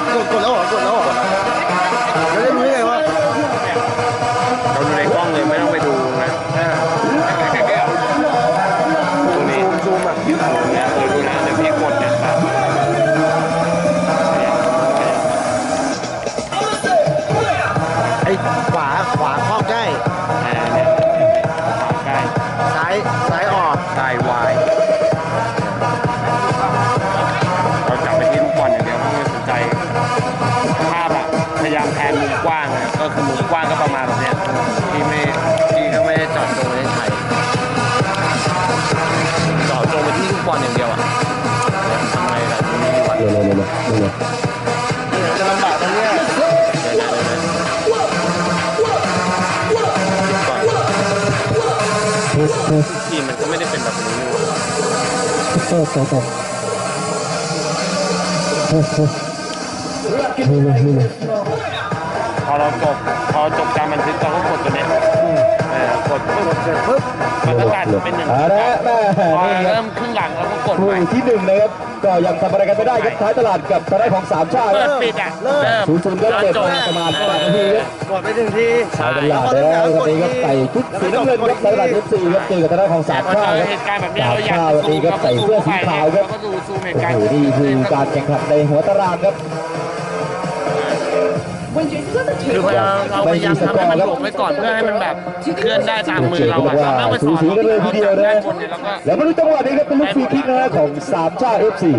กดแล้วเหรอกดแล้วเหรอแล้วได้รู้ได้ไงวะเราดูในกล้องเลยไม่ต้องไปดูนะตรงนี้ซูมอ่ะเนี่ยดูนะเดี๋ยวพี่กดเนี่ยไอ้ขวาข้อใกล้เนี่ยใกล้ซ้ายออกซ้ายวายเราจับไปที่ลูกบอลอย่างเดียวไม่สนใจภาพอะพยายามแพนมุมกว้างนะก็คือมุมกว้างก็ประมาณแบบเนี้ยที่ก็ไม่ได้จอดตรงในไทยจอดตรงไปที่ลูกบอลอย่างเดียวอะทำไงล่ะมีวัดเลยจะลำบากตรงนี้ทีมมันก็ไม่ได้เป็นแบบนี้พอจบการบันทึกเราก็กดตัวนี้กดเสร็จปุ๊บมันก็ตัดเป็นหนึ่งพอเริ่มครึ่งหลังเราก็กดไปที่หนึ่งนะครับก็ยังทำอะไรกันไม่ได้ครับท้ายตลาดกับทางด้านของสามชาติเปิดปิดอ่ะเริ่ม 0-0ก็เปิดประมาณ8 นาทีครับกดไป1 ทีท้ายตลาดแล้วตอนนี้ก็ใส่ชุดสีน้ำเงินครับท้ายตลาด14ครับเจอกับทางด้านของสามชาติเหตุการณ์แบบนี้เราอยากวันนี้ก็ใส่เสื้อสีขาวครับก็ดูซูมเหตุโอ้การณ์โหนี่คือการแข่งขันในหัวตารางครับคือเราพยายามทำให้มันหลบไว้ก่อนเพื่อให้มันแบบเคลื่อนได้ตามมือเราอะเราไปสอนกันเลยทีเดียวนะแล้วมาดูจังหวะนี้ครับเป็นลูกฟรีคิกนะของสามชาติ FC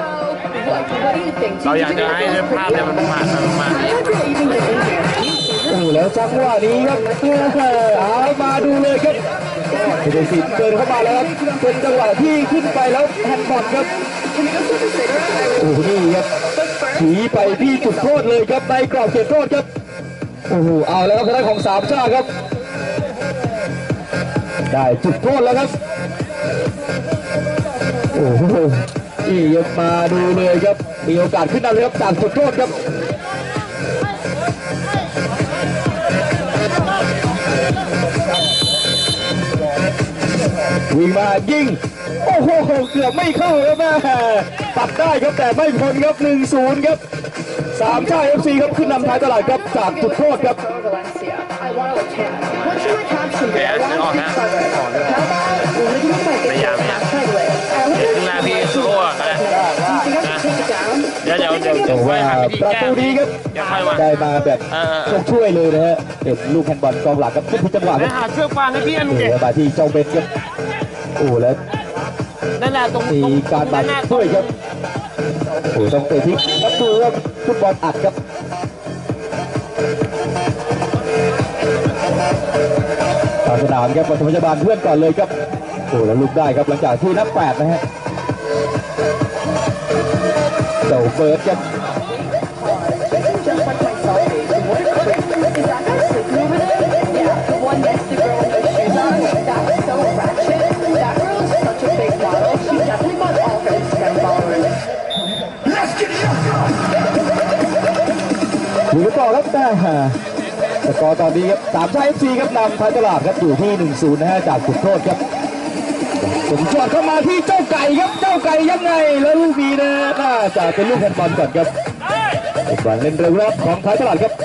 เราอยากจะให้ภาพเนี่ยมันผ่านมาโอ้แล้วจังหวะนี้ครับเอามาดูเลยครับเดซิเดินเข้ามาแล้วครับเป็นจังหวะที่ขึ้นไปแล้วแฮนด์บอลครับโอ้นี่ครับถีไปที่จุดโทษเลยครับในกรอบเขตโทษครับโอ้โหเอาแล้วครับทางด้านของสามชาติครับได้จุดโทษแล้วครับโอ้โหนี่ยังมาดูเลยครับมีโอกาสขึ้นนำเลยครับจากจุดโทษครับวิ่งมายิงโอ้โหเกือบไม่เข้าครับแม่ตัดได้ครับแต่ไม่พ้นครับ 1-0 ครับสามชาติ FC ครับขึ้นนำท้ายตลาดครับจากจุดโทษครับพยายามขึ้นมาพี่โซ่ก็ได้เดี๋ยวว่าประตูนี้ครับได้มาแบบช่วยเลยนะฮะเป็นลูกแฮนด์บอลกองหลังครับขึ้นที่จังหวะครับหาเชือกฟางให้พี่อันเด็กมาที่เจ้าเบนครับโอ้แล้วนั่นแหละตรงมีการบาดช่วยครับโอ้ต้องเตะทิ้งครับดูครับฟุตบอลอัดครับทางสนามครับปฐมพยาบาลเพื่อนก่อนเลยครับโอ้แล้วลุกได้ครับหลังจากที่นับ8นะฮะเจ้าเบิร์ดครับดูกันต่อครับแต่กอตอนนี้ครับสามชาติ FC ครับนำท้ายตลาดครับอยู่ที่ 1-0 นะฮะจากจุดโทษครับผมจอดเข้ามาที่เจ้าไก่ครับเจ้าไก่ยังไงแล้วลูกนี้นะน่าจะเป็นลูกแฮนด์บอลก่อนครับบอลเล่นเร็วครับของท้ายตลาดครับ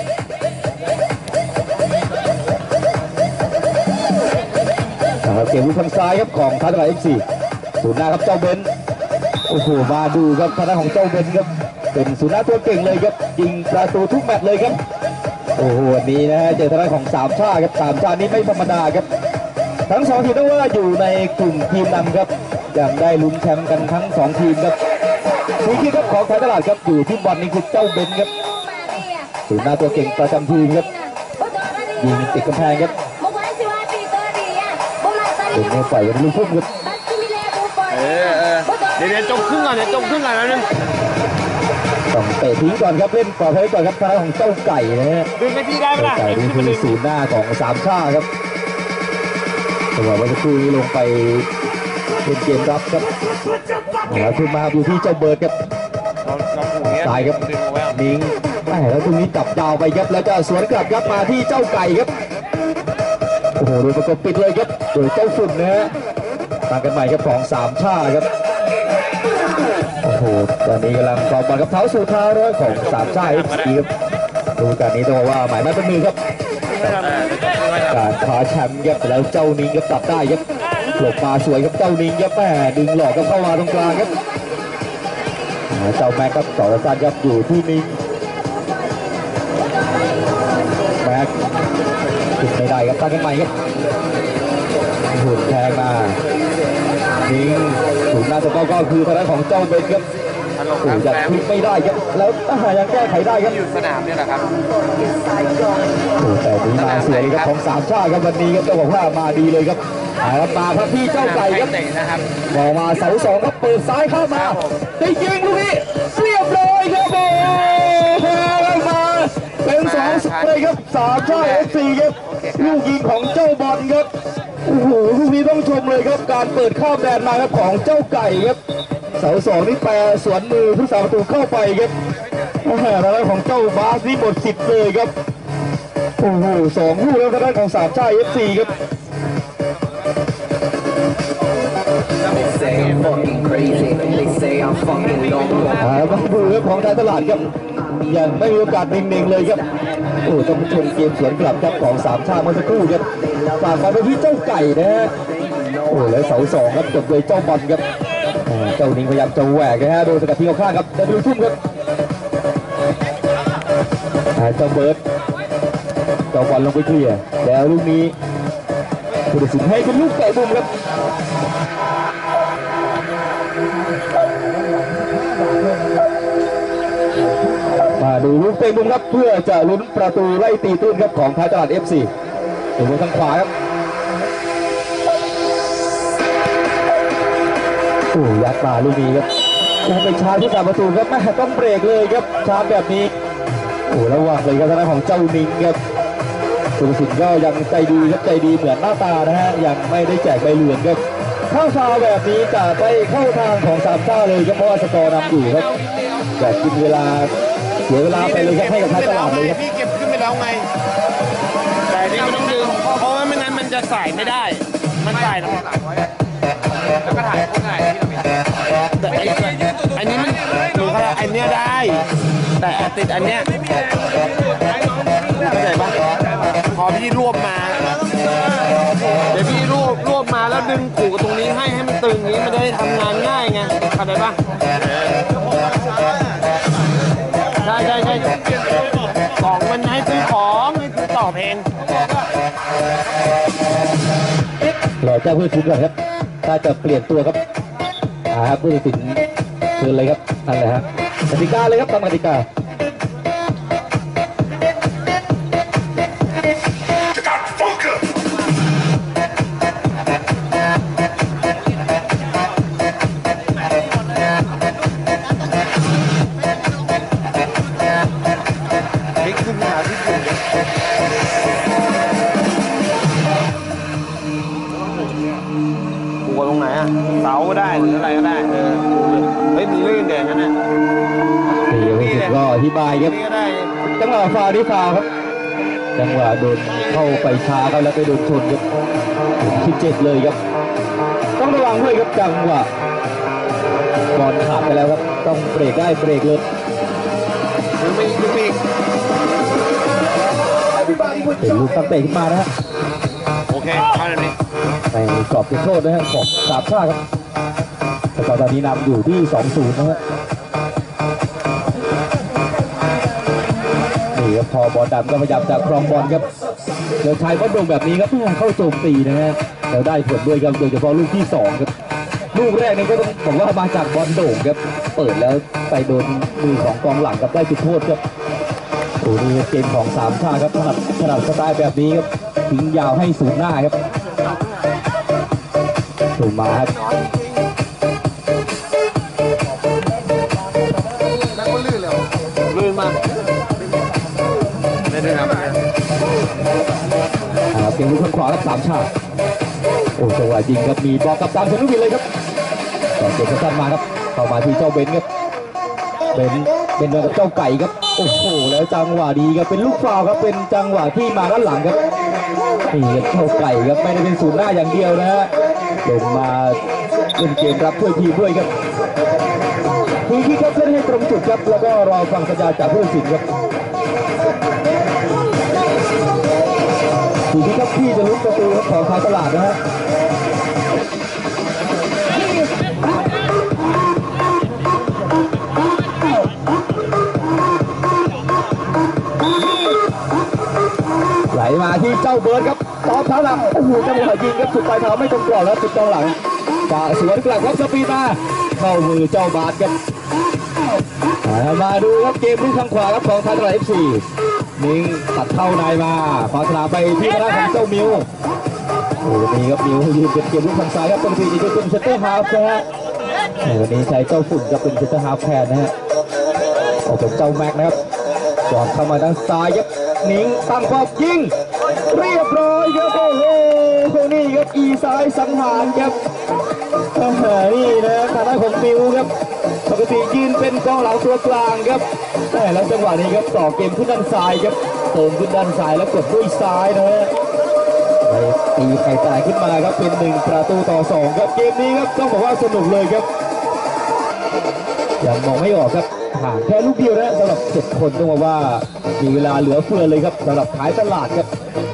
เกมลูกทางซ้ายครับของท้ายตลาด FC ศูนย์หน้าครับเจ้าเบนโอ้โหมาดูครับทางด้านของเจ้าเบนครับเป็นศูนย์หน้าตัวเก่งเลยครับยิงประตูทุกแมตช์เลยครับโอ้โหวันนี้นะฮะเจอทางด้านของสามชาติครับสามชาตินี้ไม่ธรรมดาครับทั้ง2 ทีมต้องว่าอยู่ในกลุ่มทีมนำครับยังได้ลุ้นแชมป์กันทั้ง2 ทีมครับทีมครับของท้ายตลาดครับอยู่ที่บอลนี้คือเจ้าเบนครับศูนย์หน้าตัวเก่งประจำทีมครับยิงติดกำแพงครับเป็นไงฝ่ายกันลูกพุ่งครับเดี๋ยวจบครึ่งก่อนแล้วนึงต้องเตะทิ้งก่อนครับเล่นปลอดภัยก่อนครับทางด้านของเจ้าไก่นะฮะดึงให้พี่ได้ไหมล่ะไก่นี่คือศูนย์หน้าของสามชาติครับจังหวะวันคู่นี้ลงไปเป็นเกมรับครับขึ้นมาอยู่ที่เจ้าเบิร์ดครับสายครับมิงแล้วตรงนี้จับยาวไปครับแล้วจะสวนกลับครับมาที่เจ้าไก่ครับโอ้โหโดยประกบปิดเลยครับโดยเจ้าฝุ่นนะฮะต่างกันใหม่ครับของสามชาติครับโอ้โหหตอนนี้กำลังต่อบอลกับเท้าสู่เท้าด้วยของสามชาติครับดูการนี้ต้องบอกว่าหมายไม่เป็นมือครับการคว้าแชมป์ครับแล้วเจ้านิงครับตัดได้ครับหลบมาสวยครับเจ้านิงครับแม่ดึงหลอกกับเข้ามาตรงกลางครับเจ้าแม็กครับต่อสั้นครับอยู่ที่นิงแม็กติดไม่ได้ครับตั้งกันใหม่ครับหุ่นแทงมานิงถูกหน้าตัวก็คือทางด้านของเจ้าเบนครับตลกโอ้ครับยังแซมพลิกไม่ได้ครับแล้วยังแก้ไขได้ครับอยู่สนามนี่แหละครับโอ้แต่ดีมาสวยครับของสามชาติครับวันนี้ครับต้องบอกว่ามาดีเลยครับมาครับพี่เจ้าไก่ครับเตะนะครับมองมาเสาสองครับเปิดซ้ายเข้ามาได้ยิงลูกนี้เรียบร้อยครับโอ้โหมาเป็นสองเลยครับสามชาติ FC ครับลูกยิงของเจ้าบอลครับโอ้โหลูกนี้ต้องชมเลยครับการเปิดข้ามแดนมาครับของเจ้าไก่ครับเสาสองนี่แปรสวนมือผู้สาประตูเข้าไปครับโอ้โหทางด้านของเจ้าบาสนี่หมดสิทธิ์เลยครับโอ้โหสองลูกแล้วทางด้านของสามชาติ FC ครับ They say I'm fucking crazy. They say I'm fucking loco. มาดูเรื่องของท้ายตลาดครับยังไม่มีโอกาสนิ่งๆเลยครับโอ้ต้องชมเกมสวนกลับครับของสามชาติเมื่อสักครู่ครับฝากไปที่เจ้าไก่นะฮะโอ้แล้วเสาสองครับจบโดยเจ้าบอลครับเจ้านิงพยายามจะแหวกนะฮะโดนสกัดทิ้งเอาข้างครับจะดูทุ่มครับเจ้าเบิร์ดเจ้าบอลลงไปเคลียร์แล้วลูกนี้ผู้ตัดสินให้เป็นลูกเตะมุมครับมาดูลูกเตะมุมครับเพื่อจะลุ้นประตูไล่ตีตื้นครับของท้ายตลาด FC ถึงบนทางขวาครับโอ้ยัดมาลูกนี้ครับจะไปชาร์จผู้สาประตูครับแม่ต้องเบรกเลยครับชาร์จแบบนี้โอ้ระวังเลยครับทางด้านของเจ้านิงครับผู้ตัดสินก็ยังใจดีครับใจดีเหมือนหน้าตานะฮะยังไม่ได้แจกใบเหลืองครับเข้าฟาวแบบนี้จะไปเข้าทางของสามชาติเลยครับเพราะว่าสกอร์นำอยู่ครับแต่กินเวลาเสียเวลาไปเลยครับให้กับท้ายตลาดเลยครับพี่เก็บขึ้นไปแล้วไงแต่นี่มันต้องดึงเพราะว่าไม่งั้นมันจะใส่ไม่ได้มันใส่แล้วก็ถ่ายพวกไหนแต่อันนี้มันหนูเขาอันเนี้ยได้ แต่ติดอันเนี้ยเข้าใจปะพอพี่รวบมาเดี๋ยวพี่รวบมาแล้วดึงขู่กับตรงนี้ให้มันตึงอย่างนี้มันได้ทำงานง่ายไงเข้าใจปะใช่ของมันให้ซื้อของให้ซื้อต่อเพลงรอเจ้าผู้ชุดก่อนครับถ้าจะเปลี่ยนตัวครับครับผู้ตัดสินเชิญเลยครับนั่นแหละฮะกติกาเลยครับตามกติกาหัวตรงไหนอะเสาก็ได้หรืออะไรก็ได้เฮ้ยมันลื่นเด่นนั่นน่ะนี่ก็อธิบายครับนี่ก็ได้จังหวะฟาวที่ฟาวครับจังหวะโดนเข้าไปช้าครับแล้วไปโดนชนครับถึงที่7เลยครับต้องระวังด้วยครับจังหวะบอลขาดไปแล้วครับต้องเบรกได้เบรกเลยดึงไปอีกเป็นลูกตั้งเตะขึ้นมานะฮะโอเคเข้าแบบนี้ในกรอบเขตโทษนะฮะของสามชาติครับแต่ตอนนี้นำอยู่ที่ 2-0 นะฮะนี่ครับพอบอลดำก็พยายามจะครองบอลครับเดี๋ยวชายบอลโด่งแบบนี้ครับเข้าโจมตีนะฮะแล้วได้ผลด้วยครับโดยเฉพาะลูกที่2ครับลูกแรกนี่ก็ต้องบอกว่ามาจากบอลโด่งครับเปิดแล้วไปโดนมือของกองหลังครับได้จุดโทษครับโอ้นี่เกมของสามชาติครับถนัดสไตล์แบบนี้ครับทิ้งยาวให้ศูนย์หน้าครับถูกมาครับลื่นมากไม่ได้ครับเกมลุกข้างขวาครับสามชาติโอ้จังหวะยิงครับมีบอลกับตามชนุกินเลยครับต่อเกมสั้นมาครับเข้ามาที่เจ้าเบนครับเบนกับเจ้าไก่ครับโอ้โหแล้วจังหวะดีครับเป็นลูกฟาวครับเป็นจังหวะที่มาด้านหลังครับนี่ครับเจ้าไก่ครับไม่ได้เป็นศูนย์หน้าอย่างเดียวนะฮะลงมาเล่นเกมรับช่วยทีมด้วยครับผทีที่ครับเล่นให้ตรงจุดครับแล้วก็รอฟังสัญญาณจากผู้ตัดสินครับทีที่ครับพี่จะลุ้นประตูของท้ายตลาดนะฮะไหลมาที่เจ้าเบิร์ดครับตอบเท้าหลังโอ้โหจังหวะยิงครับสุดปลายเท้าไม่ตรงกรอบแล้วติดกองหลังฝ่าสวนกลับครับสปีดมาเข้ามือเจ้าบาสครับมาดูครับเกมลูกทางขวาครับของทางตลาด FC นิ่งตัดเข้าในมาขวาสนามไปที่ทางด้านของเจ้ามิวโอ้นี่ครับมิวยืนเป็นเกมลูกทางซ้ายครับปกติจะเป็นเซนเตอร์ฮาล์ฟนะฮะวันนี้ใช้เจ้าฝุ่นจะเป็นเซนเตอร์ฮาล์ฟแทนนะฮะออกเป็นเจ้าแม็กนะครับจอดเข้ามาด้านซ้ายครับนิ่งตั้งความยิงเรียบร้อยครับโอ้โหนี่ครับอีซ้ายสังหารครับนี่นะทางด้านของมิวครับปกติยืนเป็นกองหลังตัวกลางครับแล้วจังหวะนี้ครับต่อเกมขึ้นด้านซ้ายครับเติมขึ้นด้านซ้ายแล้วกดด้วยซ้ายนะฮะตีไข่ตายขึ้นมาครับเป็น1-2ครับเกมนี้ครับต้องบอกว่าสนุกเลยครับยังมองไม่ออกครับห่างแค่ลูกเดียวนะสำหรับ7คนต้องบอกว่ามีเวลาเหลือเฟือเลยครับสำหรับท้ายตลาดครับ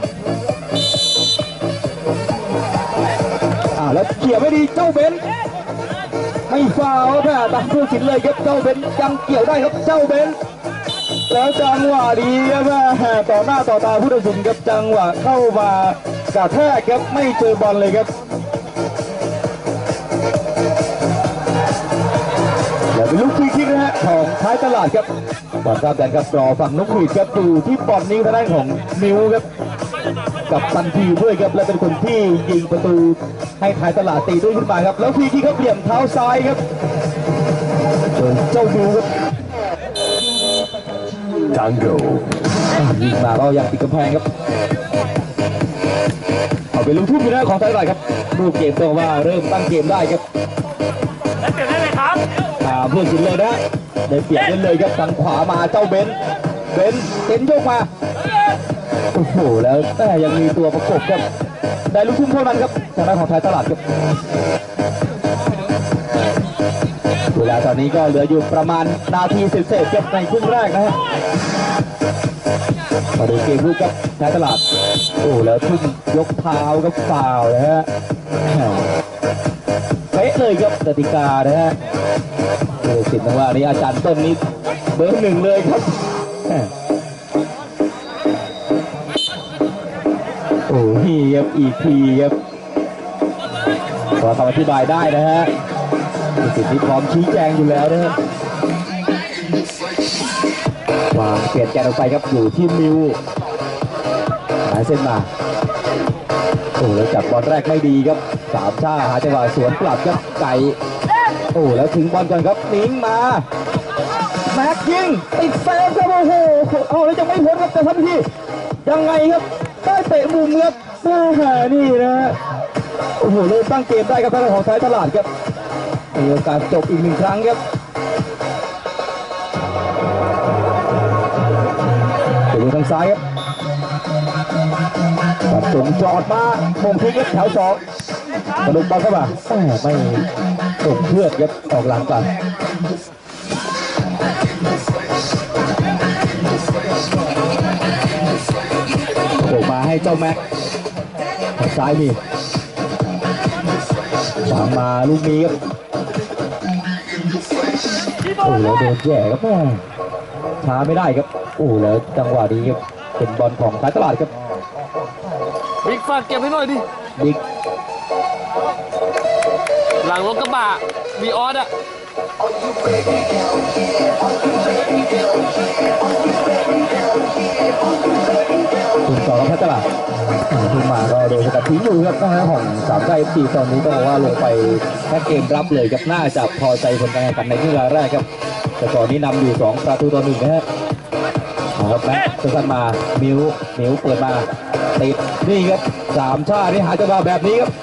แล้วเขี่ยไม่ดีเจ้าเบนไม่ฟาวครับตามผู้สินเลยครับเจ้าเบนยังเกี่ยวได้ครับเจ้าเบนแล้วจังหวะดีครับต่อหน้าต่อตาผู้ตัดสินครับจังหวะเข้ามากระแทกครับไม่เจอบอลเลยครับอย่าเป็นลูกฟรีคิกนะฮะของท้ายตลาดครับบอลครับแต่ครับรอฝั่งนกหวีดครับดูที่บอลนี้ทางด้านของมิวครับกับตันทีด้วยครับและเป็นคนที่ยิงประตูให้ท้ายตลาดตีด้วยขึ้นมาครับแล้วฟรีคิกครับเหลี่ยมเท้าซ้ายครับเจ้ามิวครับจังโก้ยิงมาก็ยังติดกำแพงครับเอาเป็นลูกทุ่มอยู่นะของท้ายตลาดครับรูปเกมต้องว่าเริ่มตั้งเกมได้ครับแล้วเปลี่ยนได้ไหมครับเพื่อนสินเลยนะได้เปลี่ยนเลยครับทางขวามาเจ้าเบนโยกมาโอ้โหแล้วแต่ยังมีตัวประกบครับได้ลูกทุ่มเท่านั้นครับทางด้านของท้ายตลาดครับเวลาตอนนี้ก็เหลืออยู่ประมาณนาทีเศษๆครับในครึ่งแรกนะฮะมาดูเกมลูกครับท้ายตลาดโอ้แล้วทุ่มยกเท้าครับฟาวนะฮะเป๊ะเลยครับกติกานะฮะเดี๋ยวสินะว่านี่อาจารย์ต้นนี้เบอร์1เลยครับโอ้ยครับอีกทีครับขอคำอธิบายได้นะฮะสิทธิ์ที่พร้อมชี้แจงอยู่แล้วนะฮะวางเปลี่ยนแกนออกไปครับอยู่ที่มิวหายเส้นมาโอ้แล้วจับบอลแรกไม่ดีครับสามชาหาจังหวะสวนกลับครับไก่โอ้แล้วถึงบอลก่อนครับนิ้งมาแม็กยิงติดเซฟครับโอ้โหเอาแล้วจะไม่พ้นครับแต่ทันทียังไงครับได้เตะมุมครับนี่นะโอ้โหเริ่มตั้งเกมได้ครับทางของท้ายตลาดครับมีโอกาสจบอีก1ครั้งครับไปดูทางซ้ายครับตัดส่งจอดมาโมงทิ้งครับแถว2กระดุกบอลเข้ามาไม่ส่งเพื่อนครับออกหลังกันโผล่มาให้เจ้าแม็กทางซ้ายมีวางมาลูกนี้ครับโอ้แล้วโดนแย่ครับช้าไม่ได้ครับโอ้แล้วจังหวะนี้ครับเป็นบอลของท้ายตลาดครับบิ๊กฝากเก็บให้หน่อยดิบิ๊กหลังรถกระบะวีออสอะคุณต่อกับท้ายตลาดคุณมาก็โดนสกัดทิ้งอยู่ครับนะฮะของ3 ใจ FC ตอนนี้ต้องบอกว่าลงไปแค่เกมรับเลยครับน่าจะพอใจผลการแข่งขันในครึ่งแรกครับแต่ตอนนี้นำอยู่2-1นะฮะครับแม็กสั้นมามิวเปิดมาติดนี่ครับ3 ชาตินี่หาจังหวะแบบนี้ครับ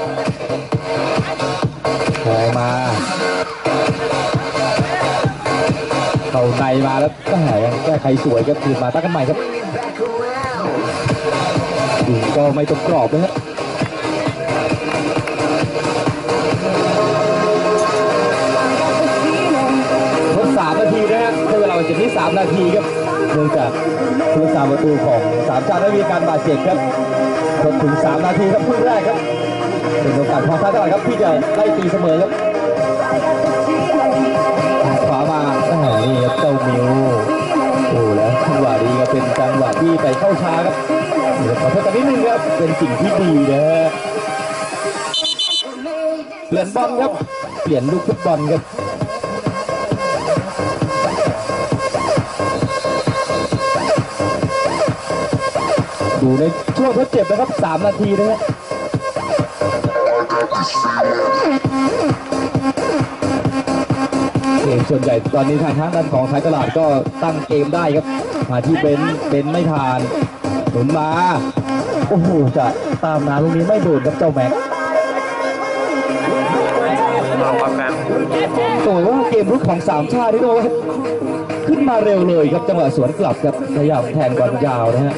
ปล่อยมาเข้าในมาแล้วแก้ไขสวยครับคืนมาตั้งกันใหม่ครับยิงก็ไม่ตกกรอบนะฮะ 3 นาทีครับเนื่องจากผู้รักษาประตูของสามชาติได้มีการบาดเจ็บครับจนถึง3 นาทีครับครึ่งแรกครับเป็นโอกาสของท่าตลาดครับที่จะไล่ตีเสมอครับขวามานี่ครับเจ้ามิวโอ้แล้วจังหวะดีครับเป็นจังหวะที่ไปเข้าช้าครับขอโทษกันนิดนึงครับเป็นสิ่งที่ดีนะฮะเปลี่ยนบอลครับเปลี่ยนลูกฟุตบอลครับดูในช่วงทดเจ็บนะครับ3 นาทีนะฮะเกมส่วนใหญ่ตอนนี้ทางด้านของท้ายตลาดก็ตั้งเกมได้ครับมาที่เบนไม่ทานหนุนมาโอ้โหจะตามนาลูกนี้ไม่โดนครับเจ้าแม็กโอ้โหเกมรุกของ3 ชาติที่โดนขึ้นมาเร็วเลยครับจังหวะสวนกลับครับพยายามแทงบอลยาวนะฮะ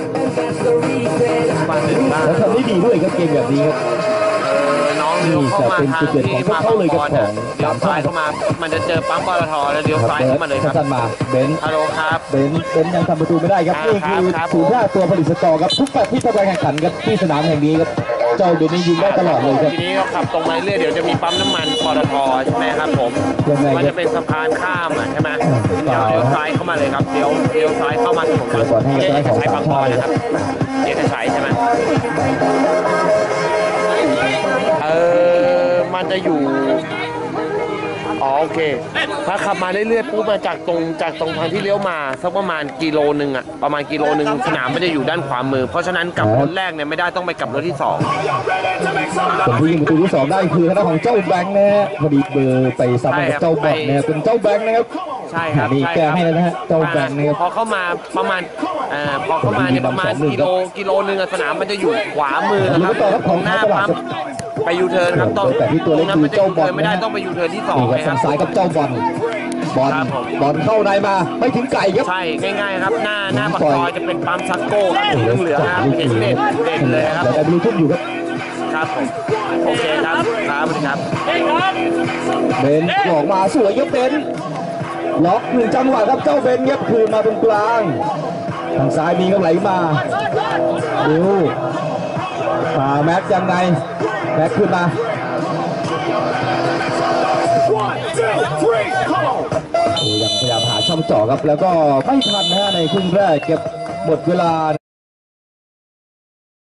แล้วทำได้ดีด้วยครับเกมแบบนี้ครับน้องเลี้ยวเข้ามาทางที่มาบอลเลี้ยวซ้ายเข้ามามันจะเจอปั๊มปตทแล้วเลี้ยวซ้ายเข้ามาเลยครับมาเบนฮัลโหลครับเบนยังทำประตูไม่ได้ครับนี่คือศูนย์หน้าตัวผลิตสกอร์ครับทุกแมตช์ที่ทำการแข่งขันครับที่สนามแห่งนี้ครับเจ้าเบนนี่ยิงได้ตลอดเลยครับทีนี้ก็ขับตรงมาเรื่อยเดี๋ยวจะมีปั๊มน้ำมันปตทใช่ไหมครับผมมันจะเป็นสะพานข้ามใช่ไหมเดี๋ยวเลี้ยวซ้ายเข้ามาเลยครับเลี้ยวซ้ายเข้ามาถนนใช้ปั๊มปตทนะครับเอกชัยใช่ไหมมันจะอยู่โอเคถ้าขับมาเรื่อยๆปุ๊บมาจากตรงทางที่เลี้ยวมาสักประมาณกิโลนึงอ่ะประมาณกิโลนึงสนามมันจะอยู่ด้านขวามือเพราะฉะนั้นกลับรถแรกเนี่ยไม่ได้ต้องไปกลับรถที่2 คนที่ยิงประตูที่2ได้คือทางด้านของเจ้าแบงค์นะฮะพอดีเบอร์ไปซ้ำกับเจ้าบอลเนี่ยเป็นเจ้าแบงค์นะครับใช่ครับนี่แกให้แล้วนะฮะเจ้าแบงค์นะครับพอเข้ามาประมาณเนี่ยประมาณกิโลนึงสนามมันจะอยู่ขวามือครับของหน้าปั๊มไปยูเทิร์นครับต้องแต่ที่ตัวเล็กคือเจ้าบอลไม่ได้ต้องไปยูเทิร์นที่2 เลยครับซ้ายกับเจ้าบอลเข้าในมาไม่ถึงไก่ครับใช่ง่ายๆครับหน้าปากซอยจะเป็นปั๊มซักโก้ครับเหลืองครับเห็นเด่นเลยครับแต่บลูทูธอยู่ครับผมโอเคครับครับสวัสดีครับเบนออกมาสวยครับเบนล็อก1 จังหวะครับเจ้าเบนเงียบคืนมาตรงกลางทางซ้ายมีก็ไหลมาดูแม็กยังไงแม็กขึ้นมายังพยายามหาช่องเจาะครับแล้วก็ไม่ทันนะฮะในครึ่งแรกเก็บหมดเวลา